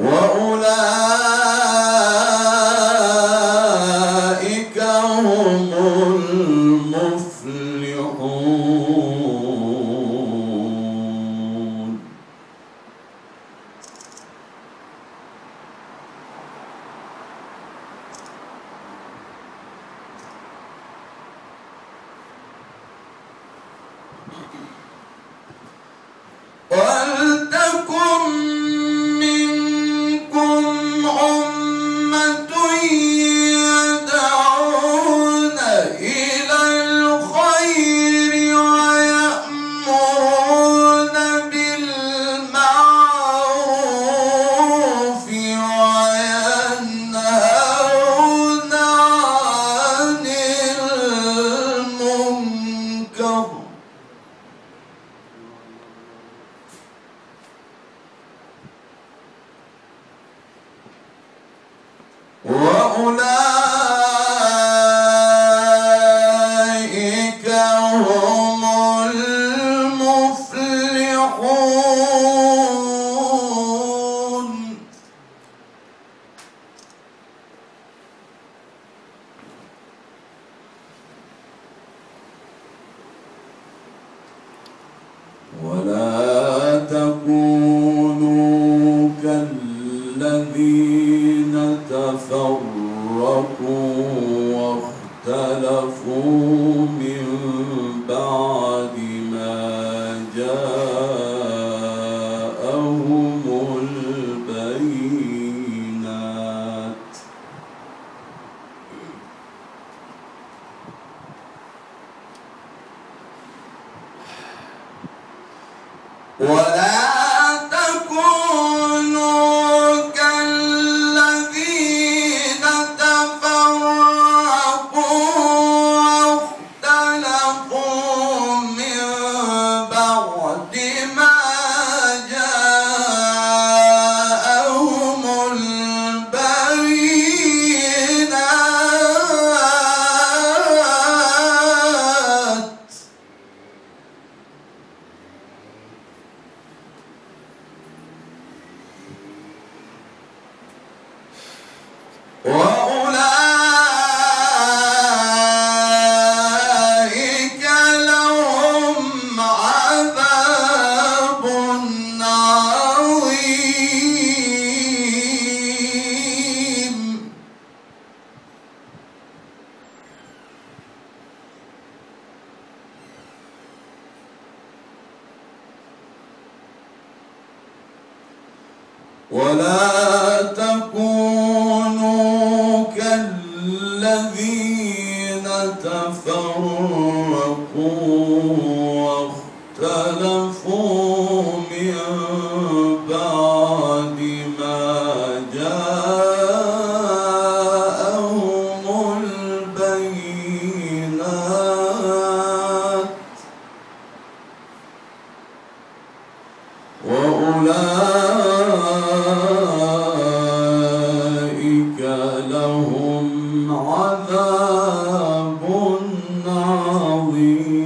وأولئك هم المفلحون. ولتكن منكم أمة يدعون إلى الخير ويأمرون بالمعروف وينهون عن المنكر وأولئك هم المفلحون. ولا تكونوا كالذين تفرقوا واختلفوا من بعد ما جاءهم البينات ولا تكونوا كالذين تفرقوا واختلفوا من بعد ما جاءهم البينات وأولئك لهم عذاب عظيم. ولا تكونوا كالذين تفرقوا واختلفوا من بعد ما جاءهم البينات وأولئك لهم عذاب عظيم.